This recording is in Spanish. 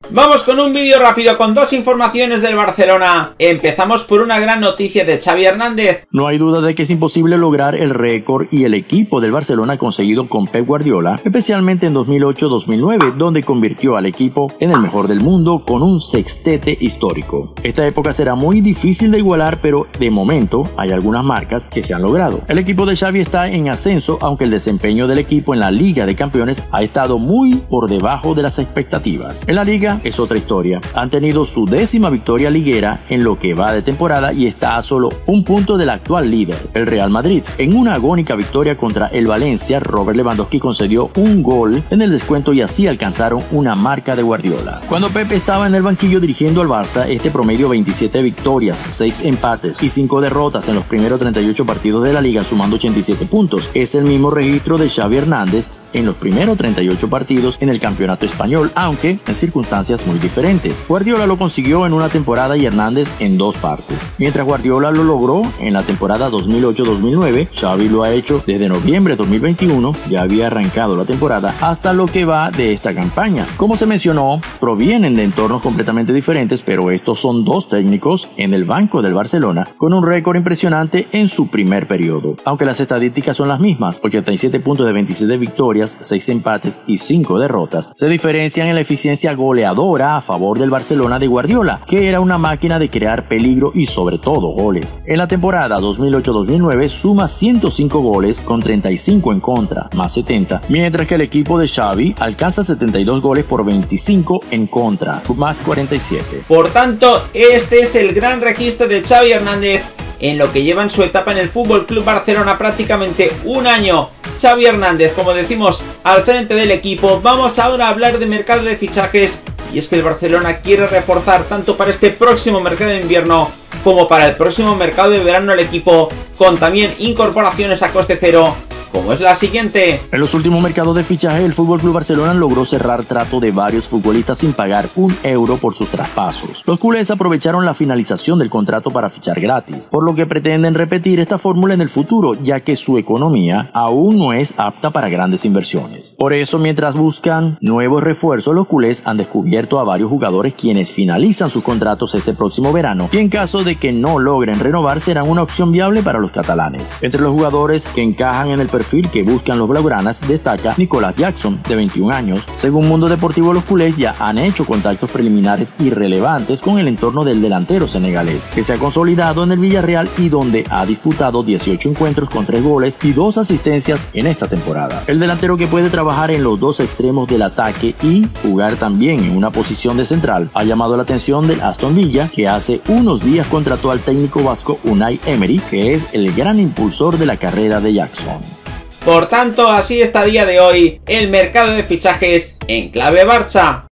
Vamos con un vídeo rápido con dos informaciones del Barcelona. Empezamos por una gran noticia de Xavi Hernández. No hay duda de que es imposible lograr el récord y el equipo del Barcelona ha conseguido con Pep Guardiola, especialmente en 2008-2009, donde convirtió al equipo en el mejor del mundo con un sextete histórico. Esta época será muy difícil de igualar, pero de momento hay algunas marcas que se han logrado. El equipo de Xavi está en ascenso, aunque el desempeño del equipo en la Liga de Campeones ha estado muy por debajo de las expectativas. En la Liga es otra historia. Han tenido su 10ª victoria liguera en lo que va de temporada y está a solo un punto del actual líder, el Real Madrid. En una agónica victoria contra el Valencia, Robert Lewandowski concedió un gol en el descuento y así alcanzaron una marca de Guardiola. Cuando Pep estaba en el banquillo dirigiendo al Barça, este promedio 27 victorias, 6 empates y 5 derrotas en los primeros 38 partidos de la liga, sumando 87 puntos. Es el mismo registro de Xavi Hernández en los primeros 38 partidos en el campeonato español, aunque en circunstancias muy diferentes. Guardiola lo consiguió en una temporada y Hernández en dos partes. Mientras Guardiola lo logró en la temporada 2008-2009, Xavi lo ha hecho desde noviembre de 2021, ya había arrancado la temporada, hasta lo que va de esta campaña. Como se mencionó, provienen de entornos completamente diferentes, pero estos son dos técnicos en el banco del Barcelona con un récord impresionante en su primer periodo. Aunque las estadísticas son las mismas, 87 puntos de 27 victorias, 6 empates y 5 derrotas, se diferencian en la eficiencia goleadora a favor del Barcelona de Guardiola, que era una máquina de crear peligro y sobre todo goles. En la temporada 2008-2009 suma 105 goles con 35 en contra, más 70, mientras que el equipo de Xavi alcanza 72 goles por 25 en contra, más 47. Por tanto, este es el gran registro de Xavi Hernández en lo que lleva en su etapa en el FC Barcelona, prácticamente un año. Xavi Hernández, como decimos, al frente del equipo. Vamos ahora a hablar de mercado de fichajes. Y es que el Barcelona quiere reforzar tanto para este próximo mercado de invierno como para el próximo mercado de verano el equipo, con también incorporaciones a coste cero, como es la siguiente. En los últimos mercados de fichaje, el FC Barcelona logró cerrar trato de varios futbolistas sin pagar un euro por sus traspasos. Los culés aprovecharon la finalización del contrato para fichar gratis, por lo que pretenden repetir esta fórmula en el futuro, ya que su economía aún no es apta para grandes inversiones. Por eso, mientras buscan nuevos refuerzos, los culés han descubierto a varios jugadores quienes finalizan sus contratos este próximo verano y en caso de que no logren renovar serán una opción viable para los catalanes. Entre los jugadores que encajan en el perfil que buscan los blaugranas destaca Nicolas Jackson, de 21 años. Según Mundo Deportivo, los culés ya han hecho contactos preliminares irrelevantes con el entorno del delantero senegalés, que se ha consolidado en el Villarreal y donde ha disputado 18 encuentros con 3 goles y 2 asistencias en esta temporada. El delantero, que puede trabajar en los dos extremos del ataque y jugar también en una posición de central, ha llamado la atención del Aston Villa, que hace unos días contrató al técnico vasco Unai Emery, que es el gran impulsor de la carrera de Jackson. Por tanto, así está a día de hoy el mercado de fichajes en clave Barça.